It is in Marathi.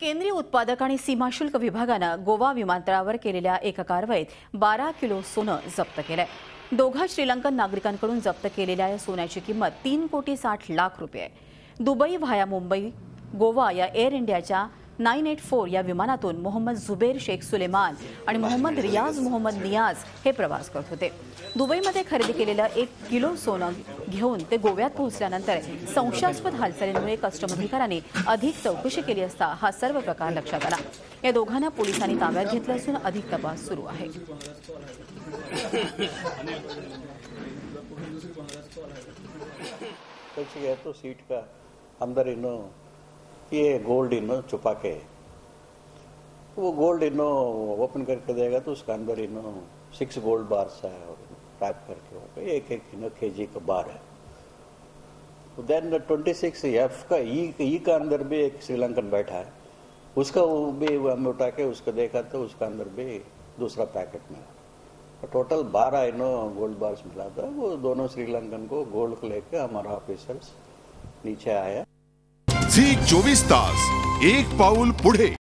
केंद्रीय उत्पादक आणि सीमाशुल्क विभागानं गोवा विमानतळावर केलेल्या एका कारवाईत 12 किलो सोनं जप्त केलंय। दोघा श्रीलंकन नागरिकांकडून जप्त केलेल्या या सोन्याची किंमत 3,60,00,000 रुपये आहे। दुबई व्हाया मुंबई गोवा या एअर इंडियाच्या 984 या विमानातून मोहम्मद जुबेर शेख सुलेमान आणि मोहम्मद रियाज मोहम्मद नियाज हे प्रवास करत होते। दुबईमध्ये खरेदी केलेलं 1 किलो सोनं घेऊन ते गोव्यात पोहोचल्यानंतर संशयास्पद हालचालींमुळे कस्टम अधिकाऱ्यांनी अधिक चौकशी केली असता हा सर्व प्रकार लक्षात आला। या दोघांना पोलिसांनी ताब्यात घेतलं असून अधिक तपास सुरू आहे। तो सीट का अंदर ये गोल्ड छुपा के वो गोल्ड ओपन करके देगा तो उसका अंदर 6 गोल्ड बार्स है और पैक करके होगा एक केजी का बार है। देन 26 एफ का ई का अंदर भी एक श्रीलंकन बैठा है, उसका वो भी हम उठा के उसको देखा तो उसका अंदर भी दूसरा पैकेट मिला। टोटल 12 गोल्ड बार्स मिला था। वो दोनों श्रीलंकन को गोल्ड को लेकर हमारा ऑफिसर्स नीचे आया। झी 24 तास एक पाऊल पुढे।